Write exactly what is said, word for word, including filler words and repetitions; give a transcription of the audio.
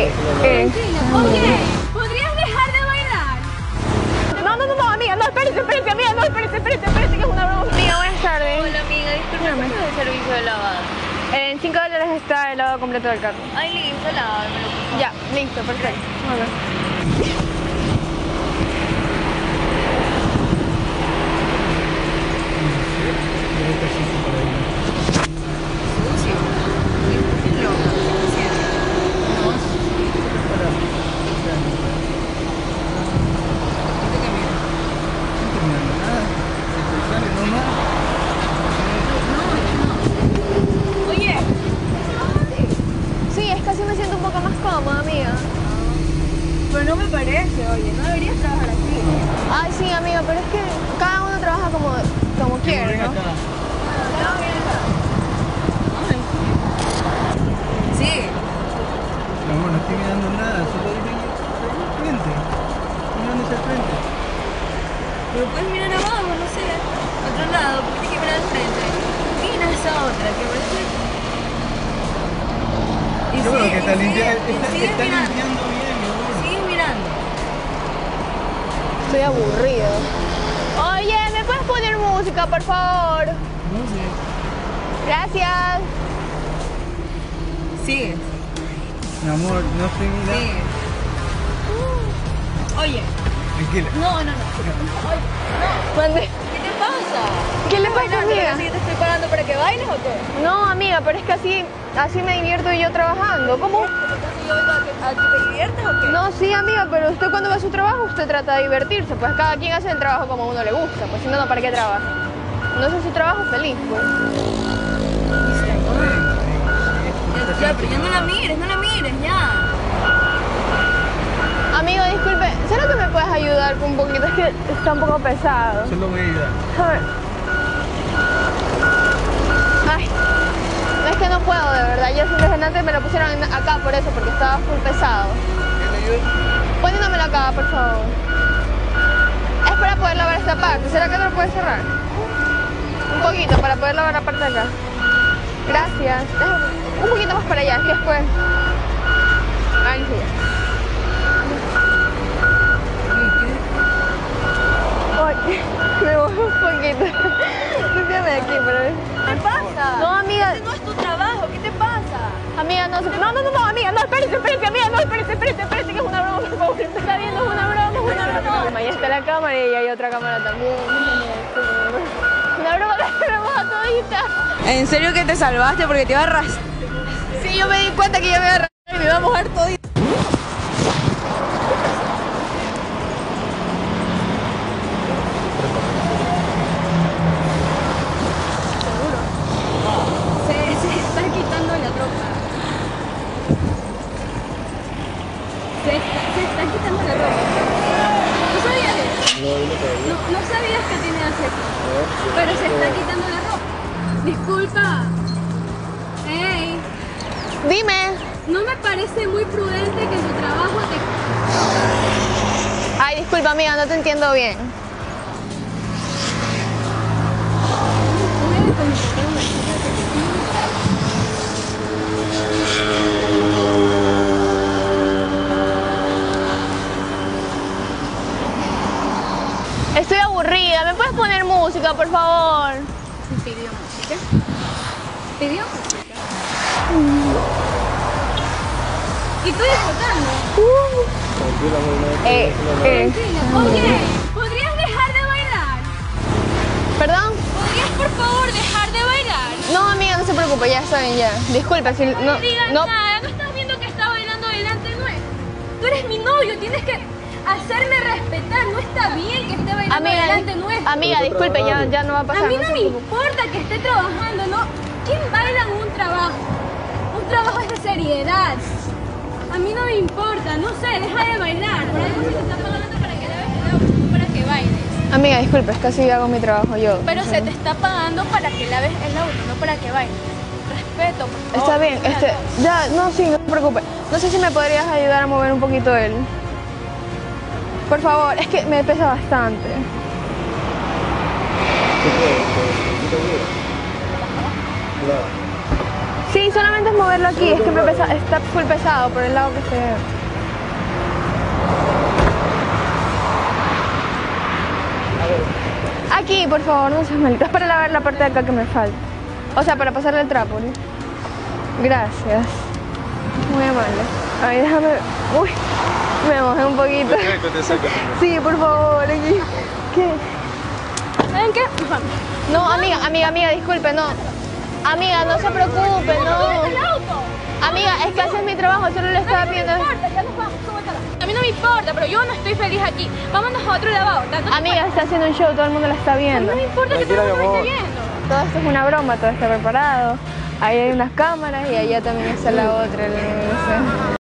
eh. Oye, ¿podrías dejar de bailar? No, no, no, no, amiga, no, espérate, espérate, amiga, no, espérate, espérate, espérate, que es una broma. Amiga, buenas tardes. Hola amiga, disculpe, ¿cuánto es el servicio de lavado? En cinco dólares está el lavado completo del carro. Ay, listo, lávamelo, por favor. Ya, listo, perfecto. Bueno. Oye, Sí, es que así me siento un poco más cómoda, amiga. pero no me parece, oye, no deberías trabajar aquí. Ay, sí, amiga, pero es que cada uno trabaja como, como quiere, ¿no? Sí. No, no estoy mirando nada, solo dije el frente. Mirando hacia el frente. Pero puedes mirar abajo, no sé, a otro lado, porque tienes que mirar al frente. Mira esa otra, que parece... Y Yo creo sigue- que está, y limpia, sigue- está, y sigues está mirando. limpiando bien, mi amor. Sigues mirando. Estoy aburrida. Oye, ¿me puedes poner música, por favor? No sé. Gracias. Sigues, Mi amor, no estoy mirando. sigues. Oye, Tranquila. no, no, no. Oye, Mande. ¿qué te pasa? ¿Qué le pasa, Bailando, amiga? ¿así que te estoy pagando para que bailes o qué? No, amiga, pero es que así, así me divierto yo trabajando. ¿Cómo? Entonces yo vengo a que, a que te diviertas o qué? No, sí, amiga, pero usted cuando va a su trabajo, usted trata de divertirse. Pues cada quien hace el trabajo como a uno le gusta. Pues si no, no, ¿para qué trabaja? No sé su trabajo feliz, pues. Ya, ya, pero ya no la mires, no la mires, ya. Amigo, disculpe, ¿será que me puedes ayudar con un poquito? Es que está un poco pesado. Solo voy a ayudar. A ver. Ay, es que no puedo, de verdad. Yo desde antes me lo pusieron en- acá por eso, porque estaba full pesado. ¿Qué le ayudo? Poniéndomelo acá, por favor. Es para poder lavar esta parte. ¿Será que no lo puedes cerrar? Un poquito, para poder lavar la parte de acá. Gracias. Déjame. Un poquito más para allá, es que después... Ay, sí. Ay, me voy un poquito. Límpiame de aquí, para ver. ¿Qué te pasa? No, amiga. Ese no es tu trabajo, ¿qué te pasa? Amiga, no, se- no, no, no, no, amiga, no, espérate, espérate, amiga, no, espérate, espérate, espérate, que es una broma, por favor. Me está viendo, es una broma, es una broma. Ahí está la cámara y hay otra cámara también. Una broma, la broma todita. ¿En serio que te salvaste porque te iba a arrastrar? Sí, yo me di cuenta que yo me iba a arrastrar y me iba a mojar todita. Se, se está quitando la ropa. Se está, se está quitando la ropa. ¿No sabías eso? No, no sabías que tiene acceso. Pero se está quitando la ropa. Disculpa. Ey, Dime. no me parece muy prudente que en tu trabajo te... Ay, disculpa, amiga, no te entiendo bien. Estoy aburrida, ¿me puedes poner música, por favor? Pidió música. Pidió música. Y tú disfrutando. Tranquila, amor, no hay Eh, eh, Oye, ¿podrías dejar de bailar? ¿Perdón? ¿Podrías por favor dejar de bailar? No, amiga, no se preocupe, ya está bien, ya. Disculpa, si no... No digas no nada, ¿no estás viendo que está bailando delante nuestro? Tú eres mi novio, tienes que hacerme respetar. No está bien que esté bailando amiga, delante nuestro. amiga, disculpe, ya, ya no va a pasar. A mí no no se me preocupe. importa que esté trabajando, ¿no? ¿Quién baila en un trabajo? Un trabajo es de seriedad. A mí no me importa, no sé, deja de bailar. Por algo se te está pagando para que laves el auto, no para que bailes. Amiga, disculpe, es que así hago mi trabajo yo. Pero se te está pagando para que laves el auto, no para que bailes. Respeto, por favor. Está bien, este, ya, no, sí, no se preocupe. No sé si me podrías ayudar a mover un poquito él. Por favor, es que me pesa bastante. ¿Qué puedo? ¿Qué te ayudo? Claro. Sí, Sí, solamente es moverlo aquí, es que me pesa, está full pesado por el lado que se ve. Aquí, por favor, no seas malito. Es para lavar la parte de acá que me falta. O sea, para pasarle el trapo, ¿no? Gracias. Muy amable. Ay, déjame... Uy, me mojé un poquito. Sí, por favor, aquí. ¿Qué? ¿Saben qué? No, amiga, amiga, amiga, disculpe, no. Amiga, no se preocupe, no. Amiga, es que haces mi trabajo, solo le estaba pidiendo... A mí no me importa, pero yo no estoy feliz aquí. Vámonos a otro lavado. ¿No? Amiga, está haciendo un show, todo el mundo la está viendo. No me importa que todo el mundo esté viendo. Todo esto es una broma, todo está preparado. Ahí hay unas cámaras y allá también está la otra. No sé.